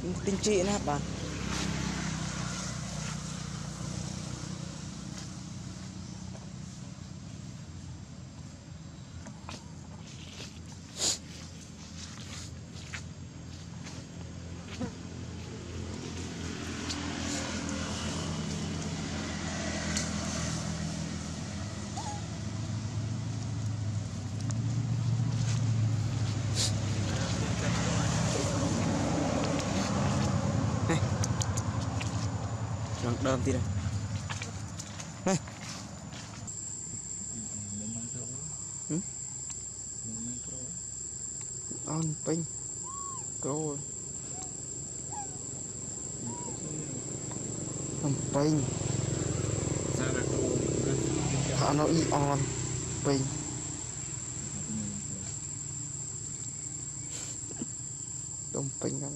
tinh trị nè bạn. Lần đơm tí đây. Này. On pin. Rồi. On pin. Họ nó y on pin. Đông pin đó.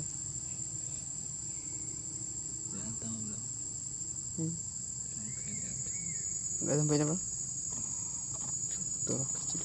Đây đông pin đâu? Tôi là cái gì?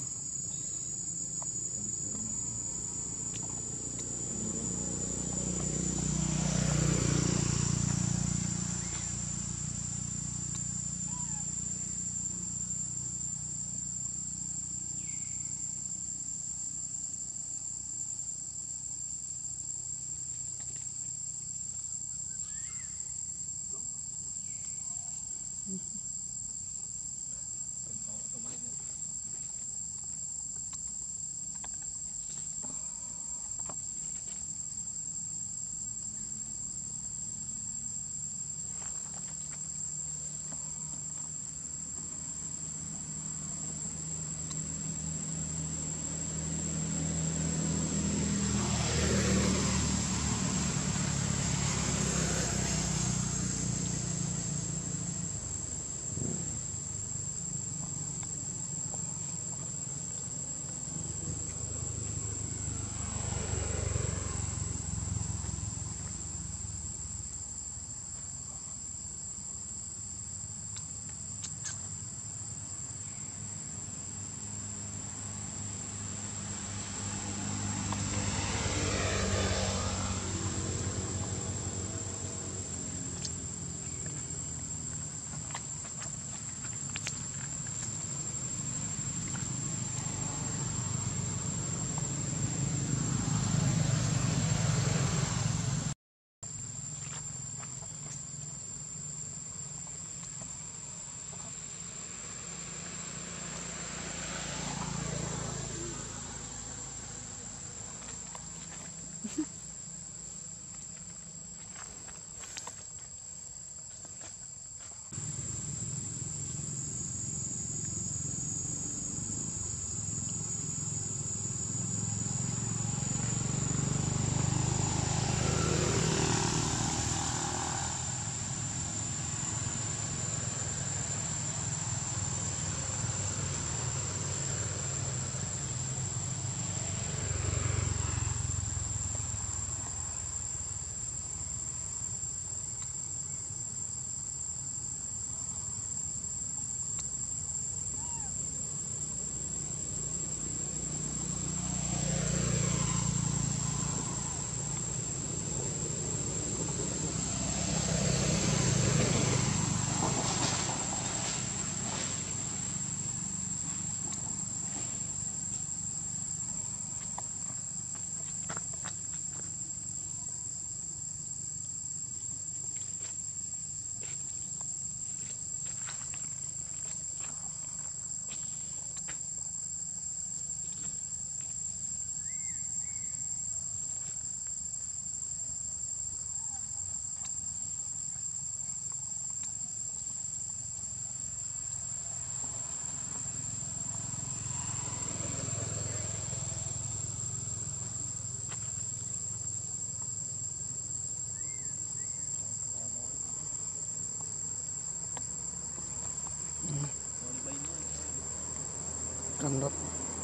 Trăm đập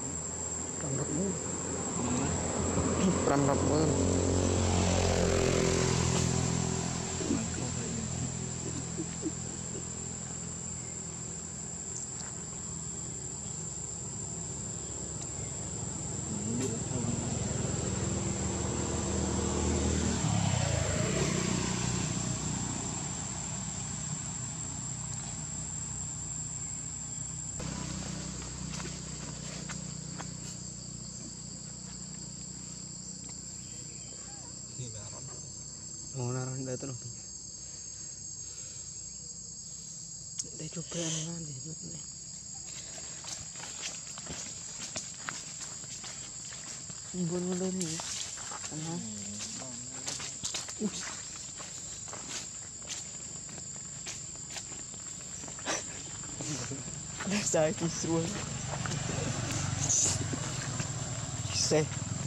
nữa, trăm đập nữa. Mau naruh di atas nih. Dia coba nanti nih. Ini buat nih. Karena saya kisruh. Saya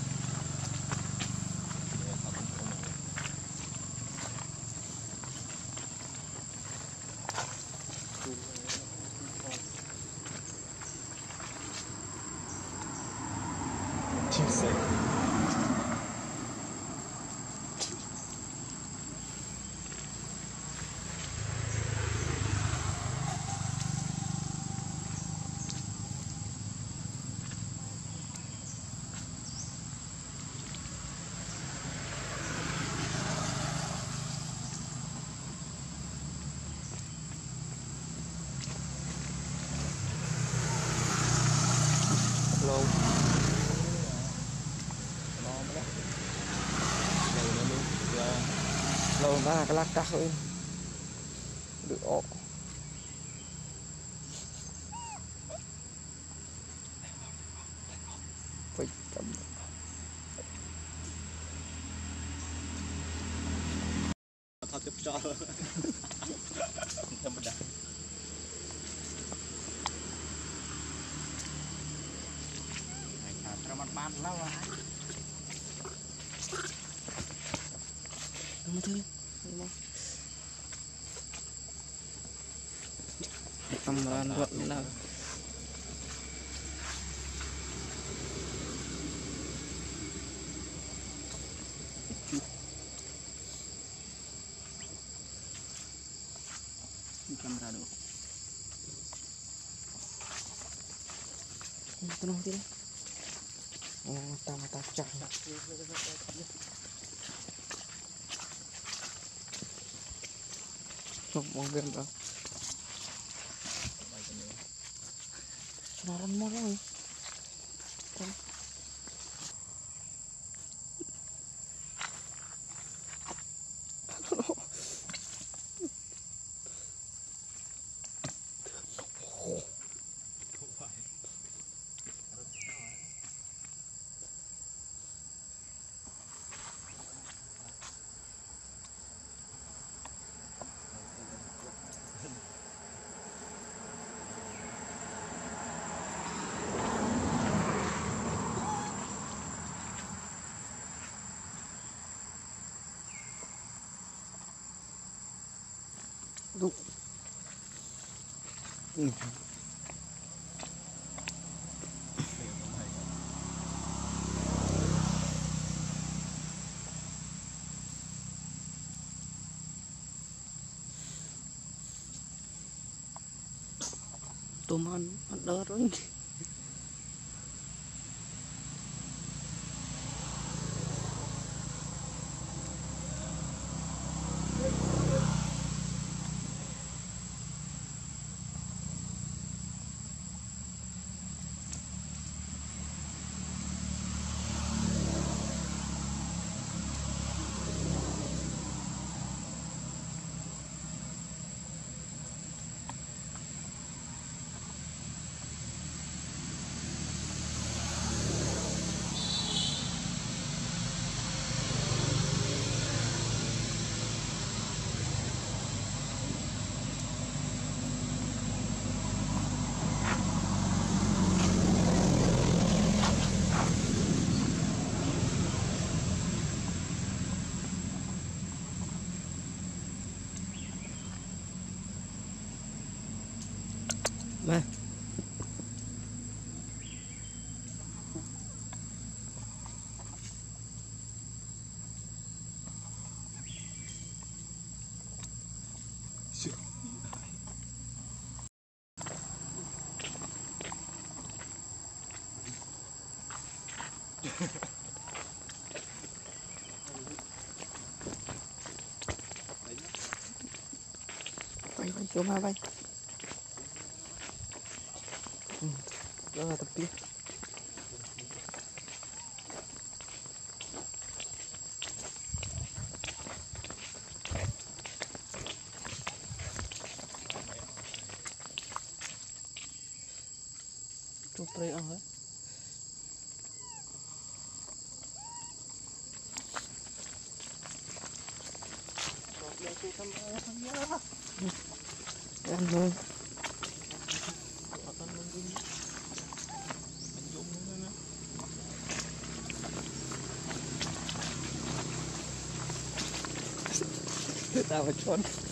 lâu lâu ra cái lát cắt thôi được ổ phải cầm thật tiếp cho tâm đắc Ramat lah wah. Kamu tuh, kameran buat lah. Ini kamera dulu. Tenang tidak. Oh, mata cak. Sok mogen dah. Senaran malang. Tuh. Tuman ada orang. Nah. Bay bay vô ma bay. Đó là tập tiếp. Pre ang ha. Yan mo. Akan mungkin. Anjong mo na. Tawa chon.